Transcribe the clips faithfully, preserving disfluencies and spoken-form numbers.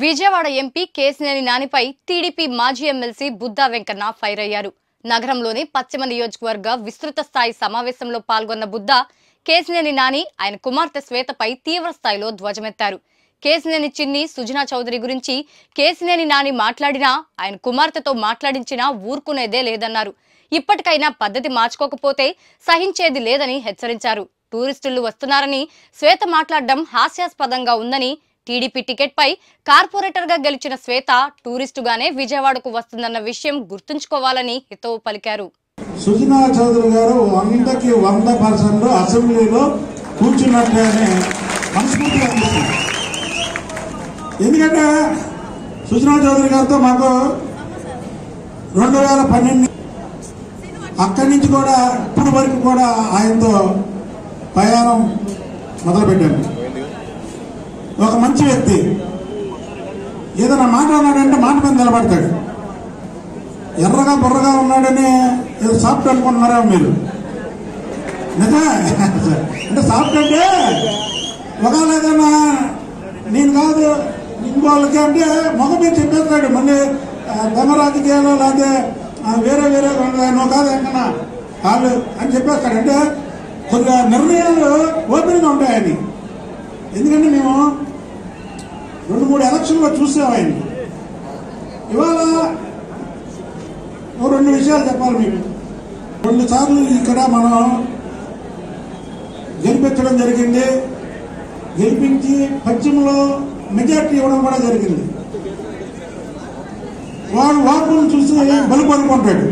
Vijayawada MP Kesineni నానిపై టీడీపీ మాజీ MLC Buddha Venkanna fire అయ్యారు. నగరంలోని పశ్చిమ నియోజకవర్గ విస్తృత స్థాయి సమావేశంలో పాల్గొన్న బుద్దా కేసినేని నాని ఆయన కుమార్తె శ్వేతపై తీవ్ర స్థాయిలో ధ్వజమెత్తారు. కేసినేని చిన్ని సుజనా చౌదరి గురించి కేసినేని నాని మాట్లాడినా ఆయన కుమార్తెతో మాట్లాడించినా ఊరుకునేదే లేదన్నారు. ఇప్పటికైనా పద్ధతి మార్చుకోకపోతే సహించేది లేదని హెచ్చరించారు. టూరిస్టులు వస్తున్నారని శ్వేత మాట్లాడడం హాస్యాస్పదంగా ఉందని, టీడీపీ టికెట్ పై కార్పొరేటర్ గా గెలిచిన శ్వేత టూరిస్టుగానే విజయవాడకు వస్తుందన్న విషయం గుర్తుంచుకోవాలని హితవు పలికారు. సుజనా చౌదరి గారు వందకి వంద పర్సెంట్ అసెంబ్లీలో కూర్చున్నట్లనే మనస్ఫూర్తిగా అనిపిస్తుంది. ఎందుకంటే సుజనా చౌదరి గారితో మాకు రెండు వేల పన్నెండు అక్కడి నుంచి కూడా ఇప్పటి వరకు కూడా ఆయనతో ప్రయాణం మొదలుపెట్టాము. ఒక మంచి వ్యక్తి, ఏదైనా మాట్లాడాడంటే మాట మీద నిలబడతాడు. ఎర్రగా బుర్రగా ఉన్నాడని ఏదో సాఫ్ట్ అనుకుంటున్నారా మీరు? నిజమే. అంటే సాఫ్ట్ అంటే ఒకవేళ ఏదైనా నేను కాదు ఇంకోళ్ళకి అంటే మొగ మీద చెప్పేస్తాడు. మళ్ళీ దొంగ రాజకీయాలు లేకపోతే వేరే వేరే నువ్వు కాదు ఎక్కడన్నా కాదు అని చెప్పేస్తాడు. అంటే కొద్దిగా నిర్ణయాలు ఓపెన్గా ఉంటాయని. ఎందుకంటే మేము రెండు మూడు ఎలక్షన్లో చూసాం ఆయన. ఇవాళ రెండు విషయాలు చెప్పాలి మీకు. రెండు సార్లు ఇక్కడ మనం గెలిపించడం జరిగింది. గెలిపించి పశ్చిమలో మెజార్టీ ఇవ్వడం కూడా జరిగింది. వాడు వాకులను చూసి బలుపు అనుకుంటాడు.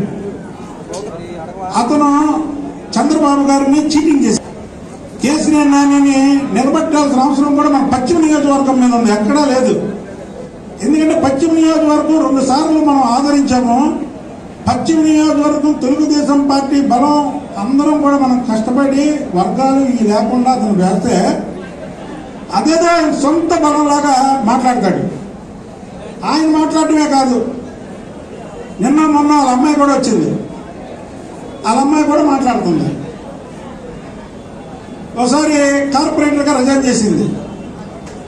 అతను చంద్రబాబు గారిని చీటింగ్ చేశాడు. కేసీఆర్ నానిని నిలబెట్టాల్సిన అవసరం కూడా మన పశ్చిమ నియోజకవర్గం మీద ఉంది, ఎక్కడా లేదు. ఎందుకంటే పశ్చిమ నియోజకవర్గం రెండు సార్లు మనం ఆదరించాము. పశ్చిమ నియోజకవర్గం తెలుగుదేశం పార్టీ బలం అందరం కూడా మనం కష్టపడి వర్గాలు ఇవి లేకుండా అతను వేస్తే అదేదో ఆయన సొంత బలంలాగా మాట్లాడతాడు. ఆయన మాట్లాడటమే కాదు, నిన్న మొన్న వాళ్ళ అమ్మాయి కూడా వచ్చింది. వాళ్ళ అమ్మాయి కూడా మాట్లాడుతుంది. ఒకసారి కార్పొరేటర్గా రిజైన్ చేసింది.